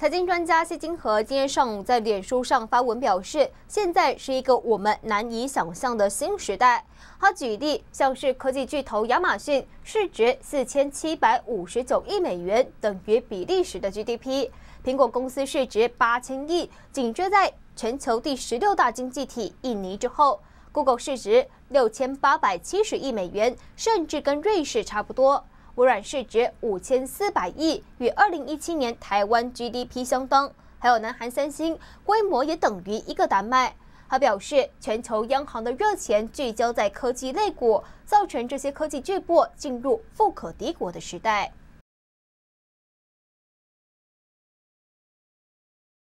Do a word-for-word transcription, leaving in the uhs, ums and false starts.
财经专家谢金河今天上午在脸书上发文表示，现在是一个我们难以想象的新时代。他举例，像是科技巨头亚马逊，市值四千七百五十九亿美元，等于比利时的 G D P； 苹果公司市值八千亿，紧追在全球第十六大经济体印尼之后。Google 市值六千八百七十亿美元，甚至跟瑞士差不多。微软市值五千四百亿，与二零一七年台湾 G D P 相当。还有南韩三星，规模也等于一个丹麦。他表示，全球央行的热钱聚焦在科技类股，造成这些科技巨擘进入富可敌国的时代。